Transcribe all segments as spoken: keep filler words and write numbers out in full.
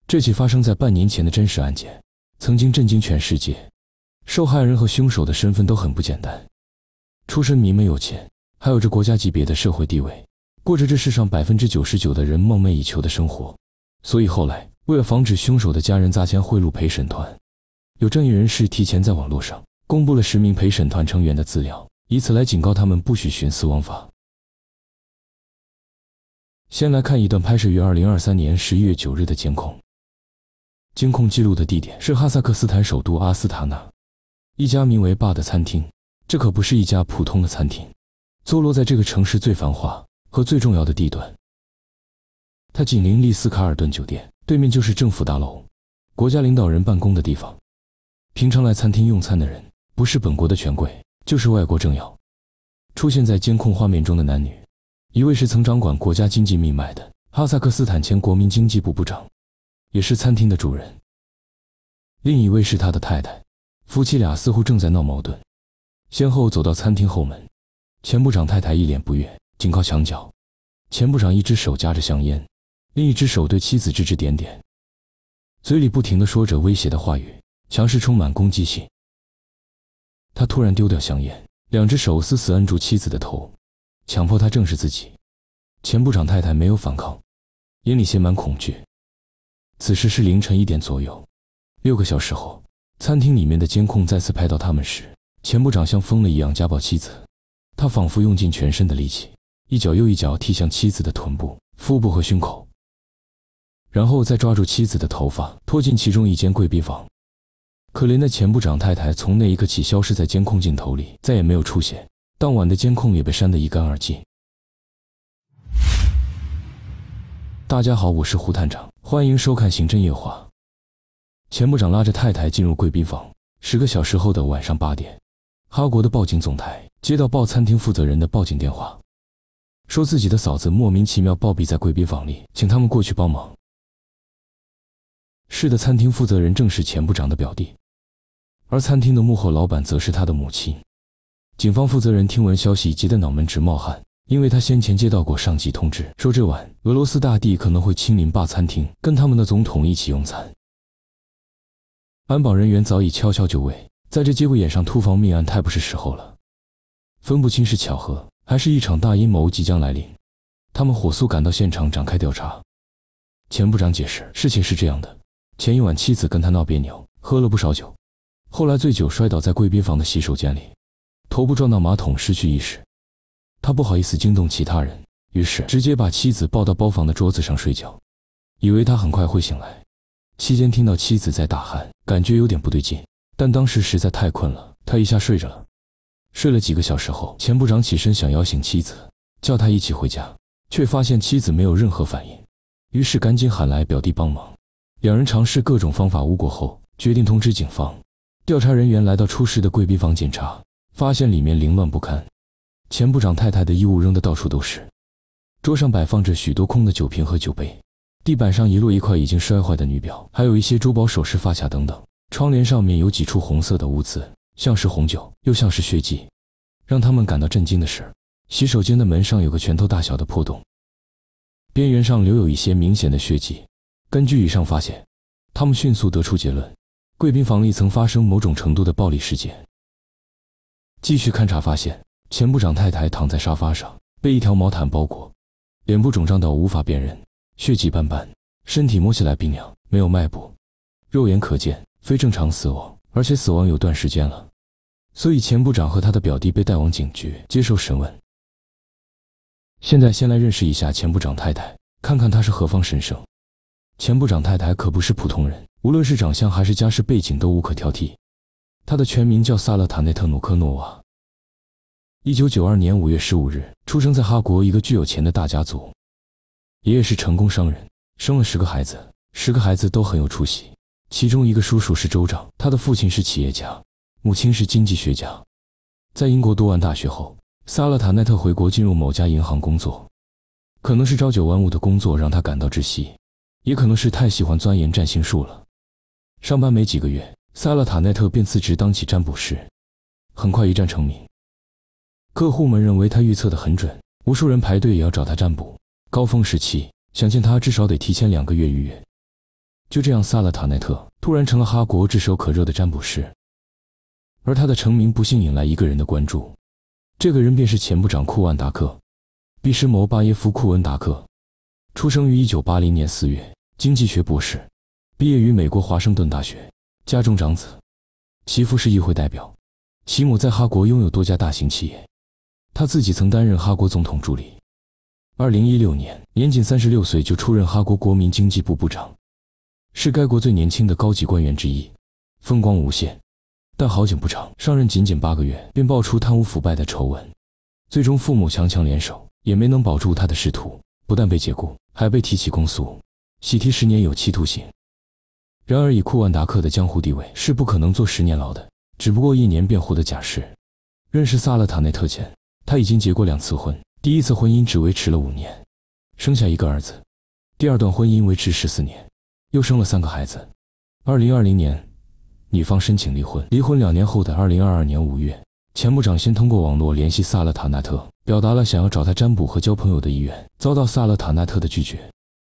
这起发生在半年前的真实案件，曾经震惊全世界。受害人和凶手的身份都很不简单，出身名门有钱，还有着国家级别的社会地位，过着这世上 百分之九十九 的人梦寐以求的生活。所以后来，为了防止凶手的家人砸钱贿赂陪审团，有正义人士提前在网络上公布了十名陪审团成员的资料，以此来警告他们不许徇私枉法。先来看一段拍摄于二零二三年十一月九日的监控。监控记录的地点是哈萨克斯坦首都阿斯塔纳，一家名为爸的餐厅。这可不是一家普通的餐厅，坐落在这个城市最繁华和最重要的地段。它紧邻丽思卡尔顿酒店，对面就是政府大楼，国家领导人办公的地方。平常来餐厅用餐的人，不是本国的权贵，就是外国政要。出现在监控画面中的男女，一位是曾掌管国家经济命脉的哈萨克斯坦前国民经济部部长，也是餐厅的主人；另一位是他的太太，夫妻俩似乎正在闹矛盾，先后走到餐厅后门。前部长太太一脸不悦，紧靠墙角，前部长一只手夹着香烟，另一只手对妻子指指点点，嘴里不停地说着威胁的话语，强势充满攻击性。他突然丢掉香烟，两只手死死摁住妻子的头，强迫她正视自己。前部长太太没有反抗，眼里写满恐惧。此时是凌晨一点左右，六个小时后，餐厅里面的监控再次拍到他们时，前部长像疯了一样家暴妻子。他仿佛用尽全身的力气，一脚又一脚踢向妻子的臀部、腹部和胸口，然后再抓住妻子的头发，拖进其中一间贵宾房。可怜的前部长太太从那一刻起消失在监控镜头里，再也没有出现。当晚的监控也被删得一干二净。大家好，我是胡探长，欢迎收看刑侦夜话。前部长拉着太太进入贵宾房。十个小时后的晚上八点，哈国的报警总台接到报餐厅负责人的报警电话，说自己的嫂子莫名其妙暴毙在贵宾房里，请他们过去帮忙。是的，餐厅负责人正是前部长的表弟，而餐厅的幕后老板则是他的母亲。警方负责人听闻消息急得脑门直冒汗，因为他先前接到过上级通知，说这晚俄罗斯大帝可能会亲临爸餐厅，跟他们的总统一起用餐。安保人员早已悄悄就位，在这节骨眼上突防命案太不是时候了，分不清是巧合还是一场大阴谋即将来临。他们火速赶到现场展开调查。前部长解释，事情是这样的，前一晚妻子跟他闹别扭，喝了不少酒，后来醉酒摔倒在贵宾房的洗手间里，头部撞到马桶失去意识。他不好意思惊动其他人，于是直接把妻子抱到包房的桌子上睡觉，以为他很快会醒来。期间听到妻子在大喊，感觉有点不对劲，但当时实在太困了，他一下睡着了。睡了几个小时后，前部长起身想摇醒妻子，叫他一起回家，却发现妻子没有任何反应，于是赶紧喊来表弟帮忙。两人尝试各种方法无果后，决定通知警方。调查人员来到出事的贵宾房检查，发现里面凌乱不堪，前部长太太的衣物扔得到处都是，桌上摆放着许多空的酒瓶和酒杯，地板上遗落一块已经摔坏的女表，还有一些珠宝首饰发卡等等。窗帘上面有几处红色的污渍，像是红酒，又像是血迹。让他们感到震惊的是，洗手间的门上有个拳头大小的破洞，边缘上留有一些明显的血迹。根据以上发现，他们迅速得出结论，贵宾房里曾发生某种程度的暴力事件。继续勘查发现，前部长太太躺在沙发上，被一条毛毯包裹，脸部肿胀到无法辨认，血迹斑斑，身体摸起来冰凉，没有脉搏，肉眼可见非正常死亡，而且死亡有段时间了。所以前部长和他的表弟被带往警局接受审问。现在先来认识一下前部长太太，看看她是何方神圣。前部长太太可不是普通人，无论是长相还是家世背景都无可挑剔。她的全名叫萨勒塔内特努科诺娃。一九九二年五月十五日出生在哈国一个具有钱的大家族，爷爷是成功商人，生了十个孩子，十个孩子都很有出息。其中一个叔叔是州长，他的父亲是企业家，母亲是经济学家。在英国读完大学后，萨勒塔奈特回国进入某家银行工作。可能是朝九晚五的工作让他感到窒息，也可能是太喜欢钻研占星术了。上班没几个月，萨勒塔奈特便辞职当起占卜师，很快一战成名。客户们认为他预测得很准，无数人排队也要找他占卜。高峰时期，想见他至少得提前两个月预约。 就这样，萨勒塔奈特突然成了哈国炙手可热的占卜师，而他的成名不幸引来一个人的关注，这个人便是前部长库万达克，毕什谋巴耶夫·库恩达克，出生于一九八零年四月，经济学博士，毕业于美国华盛顿大学，家中长子，其父是议会代表，其母在哈国拥有多家大型企业，他自己曾担任哈国总统助理。二零一六年，年仅三十六岁就出任哈国国民经济部部长，是该国最年轻的高级官员之一，风光无限。但好景不长，上任仅仅八个月，便爆出贪污腐败的丑闻，最终父母强强联手，也没能保住他的仕途，不但被解雇，还被提起公诉，喜提十年有期徒刑。然而以库万达克的江湖地位，是不可能坐十年牢的，只不过一年便获得假释。认识萨勒塔内特前，他已经结过两次婚，第一次婚姻只维持了五年，生下一个儿子，第二段婚姻维持十四年，又生了三个孩子。二零二零年，女方申请离婚，离婚两年后的二零二二年五月，前部长先通过网络联系萨勒塔纳特，表达了想要找他占卜和交朋友的意愿，遭到萨勒塔纳特的拒绝。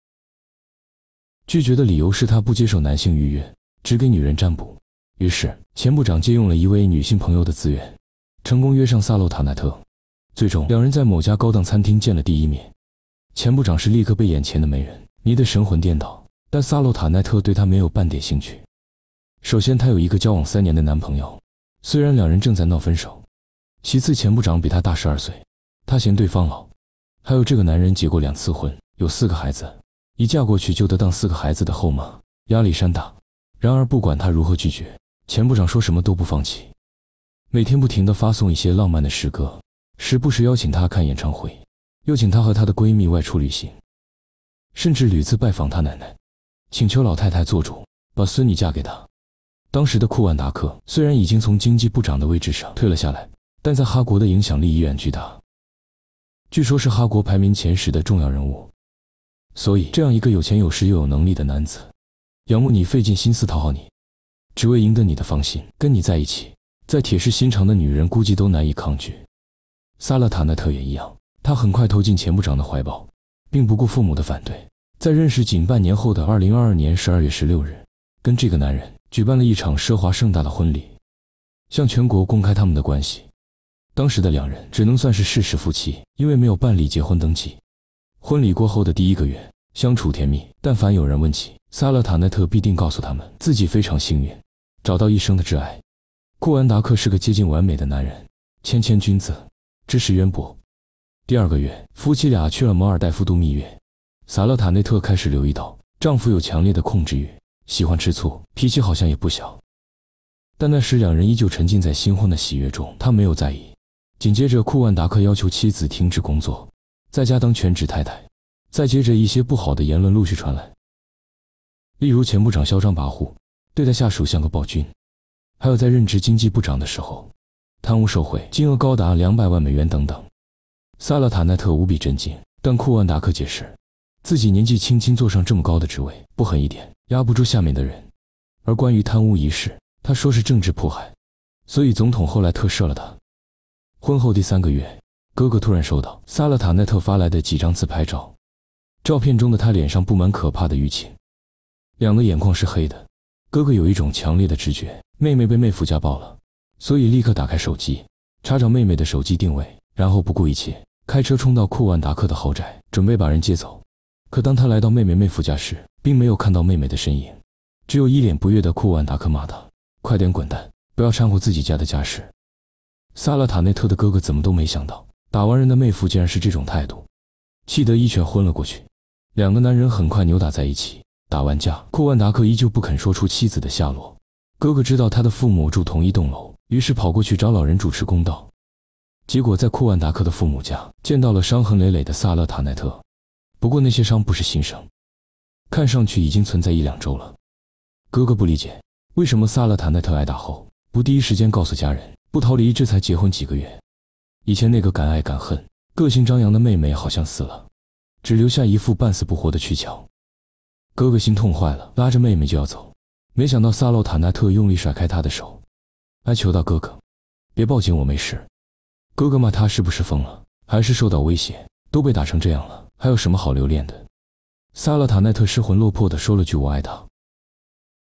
拒绝的理由是他不接受男性预约，只给女人占卜。于是，前部长借用了一位女性朋友的资源，成功约上萨勒塔纳特。最终，两人在某家高档餐厅见了第一面。前部长是立刻被眼前的美人迷得神魂颠倒，但萨勒塔纳特对他没有半点兴趣。首先，他有一个交往三年的男朋友，虽然两人正在闹分手。其次，前部长比他大十二岁，他嫌对方老。还有这个男人结过两次婚，有四个孩子，一嫁过去就得当四个孩子的后妈，压力山大。然而不管他如何拒绝，前部长说什么都不放弃，每天不停地发送一些浪漫的诗歌，时不时邀请他看演唱会，又请他和他的闺蜜外出旅行，甚至屡次拜访他奶奶，请求老太太做主，把孙女嫁给他。当时的库万达克虽然已经从经济部长的位置上退了下来，但在哈国的影响力依然巨大，据说是哈国排名前十的重要人物。所以这样一个有钱有势又有能力的男子，仰慕你，费尽心思讨好你，只为赢得你的芳心，跟你在一起，再铁石心肠的女人估计都难以抗拒。萨勒塔纳特也一样，他很快投进前部长的怀抱，并不顾父母的反对，在认识仅半年后的二零二二年十二月十六日，跟这个男人举办了一场奢华盛大的婚礼，向全国公开他们的关系。当时的两人只能算是事实夫妻，因为没有办理结婚登记。婚礼过后的第一个月，相处甜蜜，但凡有人问起，萨勒塔纳特必定告诉他们自己非常幸运，找到一生的挚爱。库安达克是个接近完美的男人，谦谦君子，知识渊博。第二个月，夫妻俩去了马尔代夫度蜜月。萨勒塔内特开始留意到丈夫有强烈的控制欲，喜欢吃醋，脾气好像也不小。但那时两人依旧沉浸在新婚的喜悦中，他没有在意。紧接着，库万达克要求妻子停止工作，在家当全职太太。再接着，一些不好的言论陆续传来，例如前部长嚣张跋扈，对待下属像个暴君，还有在任职经济部长的时候贪污受贿，金额高达两百万美元等等。萨勒塔纳特无比震惊，但库万达克解释，自己年纪轻轻坐上这么高的职位，不狠一点压不住下面的人。而关于贪污一事，他说是政治迫害，所以总统后来特赦了他。婚后第三个月，哥哥突然收到萨勒塔纳特发来的几张自拍照，照片中的他脸上布满可怕的淤青，两个眼眶是黑的。哥哥有一种强烈的直觉，妹妹被妹夫家暴了，所以立刻打开手机，查找妹妹的手机定位，然后不顾一切开车冲到库万达克的豪宅，准备把人接走。可当他来到妹妹妹夫家时，并没有看到妹妹的身影，只有一脸不悦的库万达克骂他：“快点滚蛋，不要掺和自己家的家事。”萨勒塔内特的哥哥怎么都没想到，打完人的妹夫竟然是这种态度，气得一拳昏了过去。两个男人很快扭打在一起，打完架，库万达克依旧不肯说出妻子的下落。哥哥知道他的父母住同一栋楼，于是跑过去找老人主持公道。结果在库万达克的父母家见到了伤痕累累的萨勒塔内特，不过那些伤不是新生，看上去已经存在一两周了。哥哥不理解，为什么萨勒塔内特挨打后不第一时间告诉家人，不逃离，这才结婚几个月。以前那个敢爱敢恨、个性张扬的妹妹好像死了，只留下一副半死不活的躯壳。哥哥心痛坏了，拉着妹妹就要走，没想到萨勒塔纳特用力甩开他的手，哀求道：“哥哥，别报警，我没事。”哥哥骂他是不是疯了，还是受到威胁，都被打成这样了，还有什么好留恋的？萨勒塔奈特失魂落魄地说了句“我爱他”，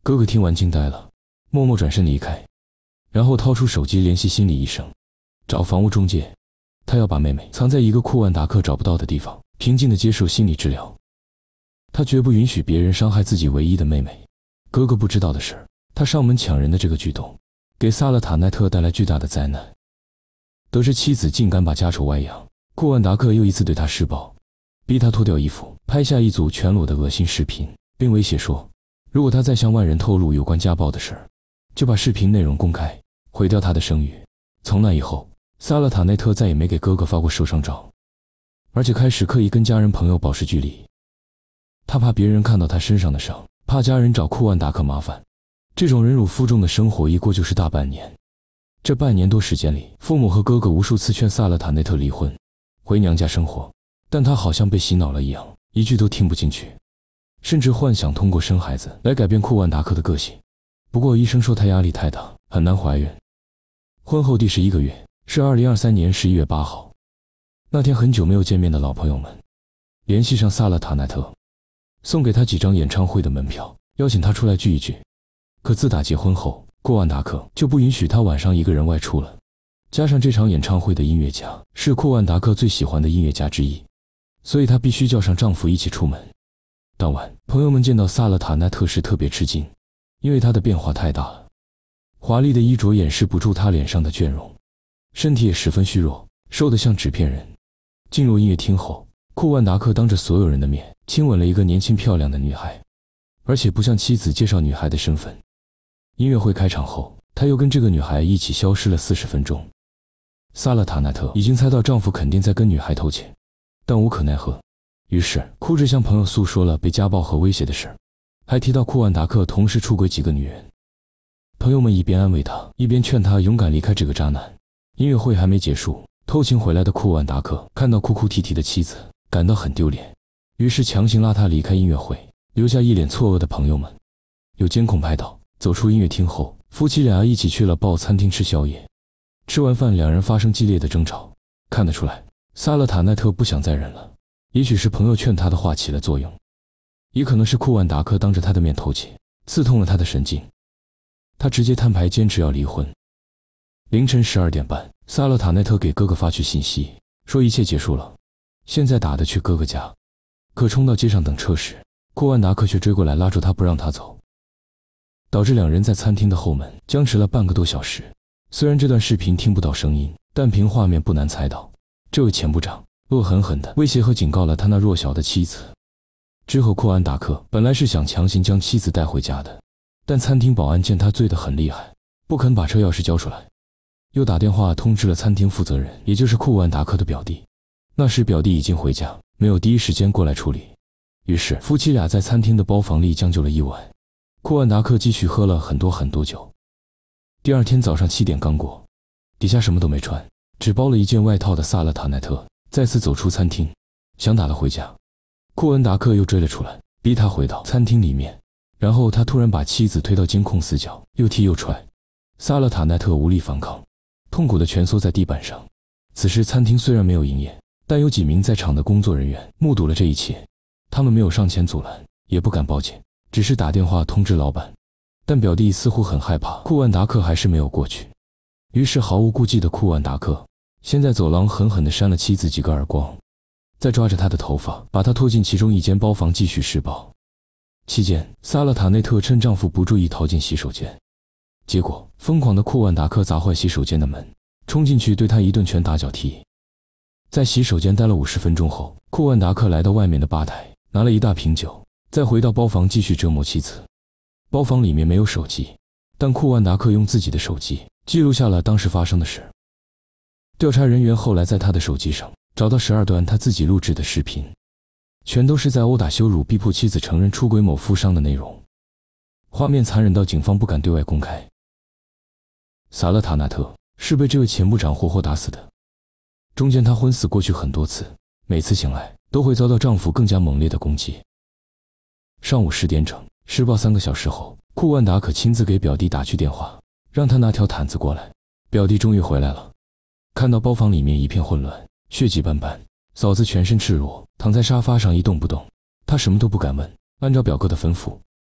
哥哥听完惊呆了，默默转身离开，然后掏出手机联系心理医生，找房屋中介。他要把妹妹藏在一个库万达克找不到的地方，平静地接受心理治疗。他绝不允许别人伤害自己唯一的妹妹。哥哥不知道的是，他上门抢人的这个举动，给萨勒塔奈特带来巨大的灾难。得知妻子竟敢把家丑外扬，库万达克又一次对他施暴，逼他脱掉衣服，拍下一组全裸的恶心视频，并威胁说，如果他再向外人透露有关家暴的事，就把视频内容公开，毁掉他的声誉。从那以后，萨勒塔内特再也没给哥哥发过受伤照，而且开始刻意跟家人朋友保持距离。他怕别人看到他身上的伤，怕家人找库万达克麻烦。这种忍辱负重的生活一过就是大半年。这半年多时间里，父母和哥哥无数次劝萨勒塔内特离婚，回娘家生活，但他好像被洗脑了一样，一句都听不进去，甚至幻想通过生孩子来改变库万达克的个性。不过医生说他压力太大，很难怀孕。婚后第十一个月，是二零二三年十一月八号。那天，很久没有见面的老朋友们联系上萨勒塔奈特，送给他几张演唱会的门票，邀请他出来聚一聚。可自打结婚后，库万达克就不允许他晚上一个人外出了。加上这场演唱会的音乐家是库万达克最喜欢的音乐家之一，所以她必须叫上丈夫一起出门。当晚，朋友们见到萨勒塔奈特时特别吃惊，因为她的变化太大了。华丽的衣着掩饰不住她脸上的倦容，身体也十分虚弱，瘦得像纸片人。进入音乐厅后，库万达克当着所有人的面亲吻了一个年轻漂亮的女孩，而且不向妻子介绍女孩的身份。音乐会开场后，他又跟这个女孩一起消失了四十分钟。萨勒塔奈特已经猜到丈夫肯定在跟女孩偷情，但无可奈何，于是哭着向朋友诉说了被家暴和威胁的事，还提到库万达克同时出轨几个女人。朋友们一边安慰他，一边劝他勇敢离开这个渣男。音乐会还没结束，偷情回来的库万达克看到哭哭啼啼的妻子，感到很丢脸，于是强行拉她离开音乐会，留下一脸错愕的朋友们。有监控拍到，走出音乐厅后，夫妻俩一起去了爆餐厅吃宵夜。吃完饭，两人发生激烈的争吵。看得出来，萨勒塔奈特不想再忍了，也许是朋友劝他的话起了作用，也可能是库万达克当着他的面偷情，刺痛了他的神经。他直接摊牌，坚持要离婚。凌晨十二点半，萨勒塔奈特给哥哥发去信息，说一切结束了，现在打的去哥哥家。可冲到街上等车时，库万达克却追过来拉住他不让他走，导致两人在餐厅的后门僵持了半个多小时。虽然这段视频听不到声音，但凭画面不难猜到，这位前部长恶狠狠地威胁和警告了他那弱小的妻子。之后，库安达克本来是想强行将妻子带回家的，但餐厅保安见他醉得很厉害，不肯把车钥匙交出来，又打电话通知了餐厅负责人，也就是库安达克的表弟。那时表弟已经回家，没有第一时间过来处理，于是夫妻俩在餐厅的包房里将就了一晚。库安达克继续喝了很多很多酒。第二天早上七点刚过，底下什么都没穿，只包了一件外套的萨勒塔奈特再次走出餐厅，想打了回家。库恩达克又追了出来，逼他回到餐厅里面，然后他突然把妻子推到监控死角，又踢又踹。萨勒塔奈特无力反抗，痛苦地蜷缩在地板上。此时餐厅虽然没有营业，但有几名在场的工作人员目睹了这一切，他们没有上前阻拦，也不敢报警，只是打电话通知老板。但表弟似乎很害怕，库万达克还是没有过去。于是毫无顾忌的库万达克先在走廊狠狠地扇了妻子几个耳光，再抓着她的头发把她拖进其中一间包房继续施暴。期间，萨勒塔内特趁丈夫不注意逃进洗手间，结果疯狂的库万达克砸坏洗手间的门，冲进去对他一顿拳打脚踢。在洗手间待了五十分钟后，库万达克来到外面的吧台，拿了一大瓶酒，再回到包房继续折磨妻子。包房里面没有手机，但库万达克用自己的手机记录下了当时发生的事。调查人员后来在他的手机上找到十二段他自己录制的视频，全都是在殴打、羞辱、逼迫妻子承认出轨某富商的内容，画面残忍到警方不敢对外公开。萨勒塔纳特是被这位前部长活活打死的，中间她昏死过去很多次，每次醒来都会遭到丈夫更加猛烈的攻击。上午十点整，施暴三个小时后，库万达可亲自给表弟打去电话，让他拿条毯子过来。表弟终于回来了，看到包房里面一片混乱，血迹斑斑，嫂子全身赤裸，躺在沙发上一动不动。他什么都不敢问，按照表哥的吩咐，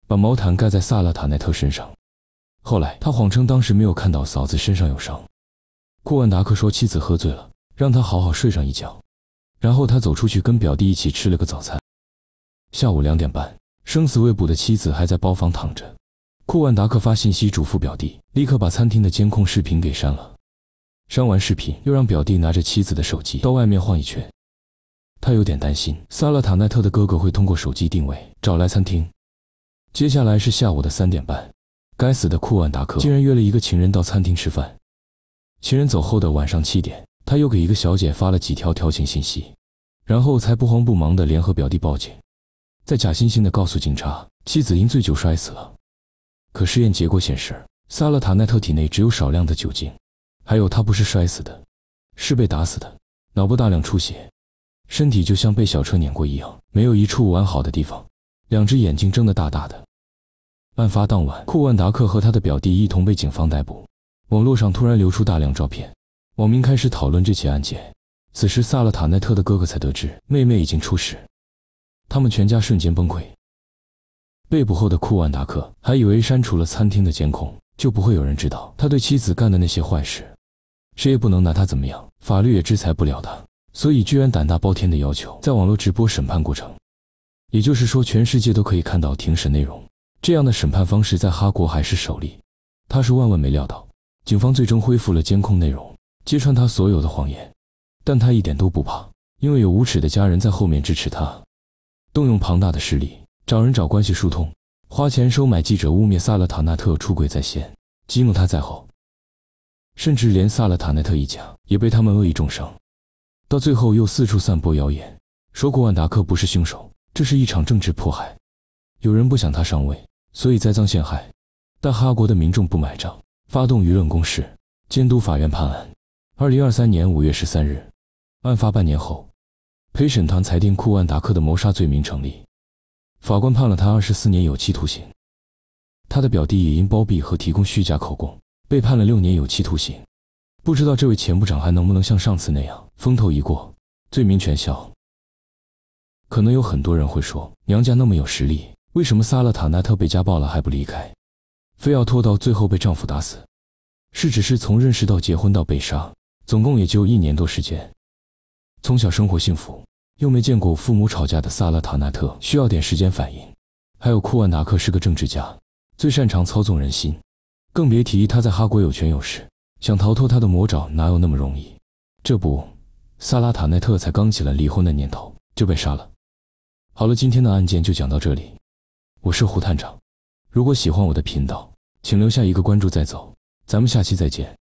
把毛毯盖在萨勒塔奈特身上。后来他谎称当时没有看到嫂子身上有伤。库万达克说妻子喝醉了，让他好好睡上一觉。然后他走出去跟表弟一起吃了个早餐。下午两点半，生死未卜的妻子还在包房躺着。库万达克发信息嘱咐表弟立刻把餐厅的监控视频给删了。删完视频，又让表弟拿着妻子的手机到外面晃一圈。他有点担心萨勒塔奈特的哥哥会通过手机定位找来餐厅。接下来是下午的三点半，该死的库万达克竟然约了一个情人到餐厅吃饭。情人走后的晚上七点，他又给一个小姐发了几条调情信息，然后才不慌不忙地联合表弟报警，再假惺惺地告诉警察妻子因醉酒摔死了。可实验结果显示，萨勒塔奈特体内只有少量的酒精，还有他不是摔死的，是被打死的，脑部大量出血，身体就像被小车碾过一样，没有一处完好的地方，两只眼睛睁得大大的。案发当晚，库万达克和他的表弟一同被警方逮捕。网络上突然流出大量照片，网民开始讨论这起案件。此时萨勒塔奈特的哥哥才得知妹妹已经出事，他们全家瞬间崩溃。被捕后的库万达克还以为删除了餐厅的监控就不会有人知道他对妻子干的那些坏事，谁也不能拿他怎么样，法律也制裁不了他，所以居然胆大包天的要求在网络直播审判过程。也就是说全世界都可以看到庭审内容，这样的审判方式在哈国还是首例。他是万万没料到，警方最终恢复了监控内容，揭穿他所有的谎言。但他一点都不怕，因为有无耻的家人在后面支持他，动用庞大的势力，找人找关系疏通，花钱收买记者污蔑萨勒塔纳特出轨在先，激怒他在后，甚至连萨勒塔奈特一家也被他们恶意重伤。到最后又四处散播谣言，说库万达克不是凶手，这是一场政治迫害。有人不想他上位，所以栽赃陷害，但哈国的民众不买账，发动舆论攻势，监督法院判案。二零二三年五月十三日，案发半年后，陪审团裁定库万达克的谋杀罪名成立，法官判了他二十四年有期徒刑。他的表弟也因包庇和提供虚假口供，被判了六年有期徒刑。不知道这位前部长还能不能像上次那样风头一过，罪名全消。可能有很多人会说，娘家那么有实力，为什么萨勒塔奈特被家暴了还不离开，非要拖到最后被丈夫打死？是只是从认识到结婚到被杀，总共也就一年多时间。从小生活幸福，又没见过父母吵架的萨勒塔奈特需要点时间反应。还有库万达克是个政治家，最擅长操纵人心，更别提他在哈国有权有势，想逃脱他的魔爪哪有那么容易？这不，萨拉塔奈特才刚起了离婚的念头就被杀了。好了，今天的案件就讲到这里，我是胡探长。如果喜欢我的频道，请留下一个关注再走，咱们下期再见。